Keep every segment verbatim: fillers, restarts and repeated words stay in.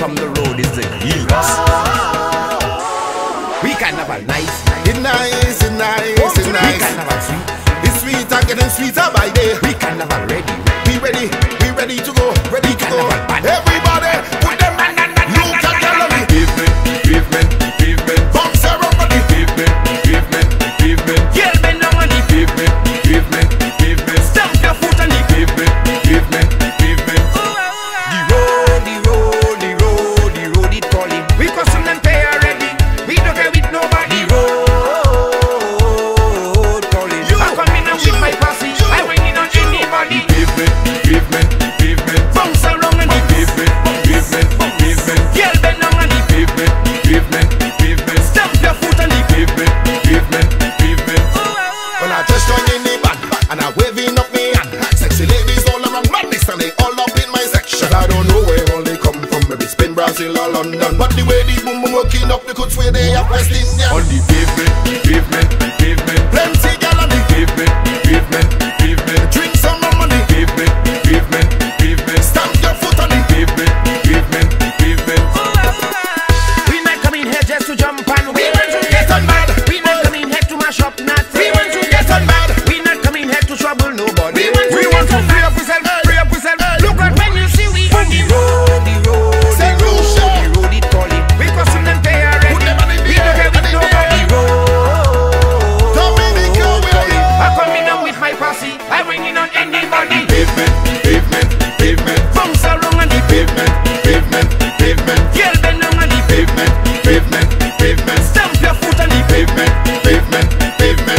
from the road is the heat. We can have a nice night. It's nice, it's nice, it's nice. We can have a sweet. It's sweet and getting sweeter by day. We can have a ready. We ready, we ready to go, ready to go. Everybody, put them on, look at them. Pavement, pavement, pavement. Bounce around on the pavement, pavement, pavement. Yeah, bend down on the pavement, pavement, pavement. Stamp your foot on the pavement, pavement, pavement. The road, the road, the road, the road it calling. We custom and pay already. We don't care with nobody. The road calling. I come in and with my posse. I bring it on anybody. Pavement, pavement, pavement. Bounce around on the pavement, pavement, pavement. Yeah, bend down on the pavement, pavement, pavement. Stamp your foot on the pavement, pavement, pavement. When I just joined in the band and I waving up me hand, sexy ladies all around madness and they all up in my section. I don't know where all they come from, maybe Spain, Brazil or London, but the way the boom boom working up, they could swear they are West Indian. On the pavement, pavement, pavement. Plenty gal on the pavement, pavement, pavement. Drink some more money. Pavement, pavement, pavement. Stamp your foot on the pavement, pavement, pavement. We not coming here just to jump and we want to get on bad. We not coming here to mash up nothing. We want to get on bad. We not coming here to trouble nobody. We want to free up ourselves, free up ourselves. Look at when you see we on the road, the road, the road, the road it calling. We custom and pay already. We don't care with nobody. The road calling. I come in on with my posse. I bring it on anybody. Pavement, pavement, pavement. Bounce around on the Pavement, pavement, pavement. yeah, bend down on the Pavement, pavement, pavement. stamp your foot on the Pavement, pavement, pavement.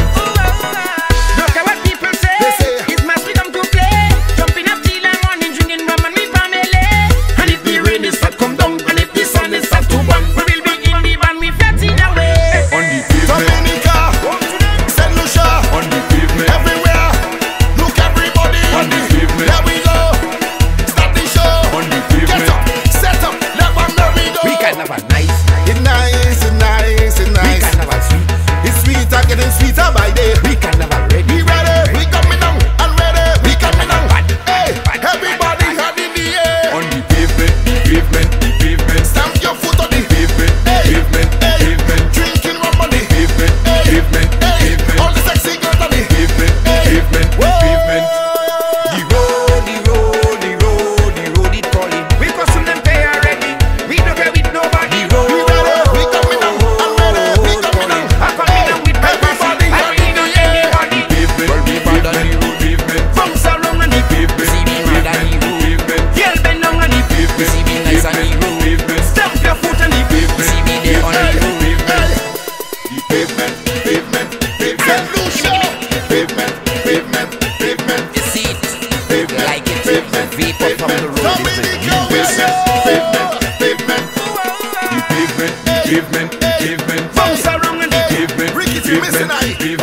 Look at what people say. They say, It's my freedom to play. Jumping up till I'm morning, drinking rum and me family. And if the rain is hot, come down. And if the sun is hot, to burn. We will be in the band, we flat in away. On the pavement, Dominica, Saint Lucia, on the pavement, everywhere. Look everybody, on the pavement. There we go. Start the show. On the pavement. Get up, set up, let one know we go. We can have a nice night. It's nice, it's nice, it's We nice. can have a sweet. It's sweet and getting sweeter by day. We can have a ready. We ready, we coming down, and ready, we coming down. Hey, everybody hand in the air. On the pavement, pavement, pavement. Stamp your foot on the pavement, pavement, pavement. Drinking rum on the pavement, pavement, pavement. All the sexy girls on the pavement, pavement, pavement. The road, the road, the road, the road it calling. We custom and pay already. We don't care with nobody. The road, We ready, we coming down, and ready, we coming down. I come in and with my posse. Everybody, I bring it on anybody. Pavement, Well, we bad on the pavement, pavement. Bounce around on the Pavement, See me mad on the road. pavement, Yeah, bend down on the pavement. See me nice on the road. Pavement, Stamp your foot on the See me there on the road. pavement, pavement, pavement. Saint Lucia. Pavement, pavement, pavement. You see it, Pavement, like it, pavement, vapor from the road is the Dominica, pavement, pavement, pavement. The pavement, pavement, pavement. Bounce around on the Pavement, Ricky, pavement, missing eye.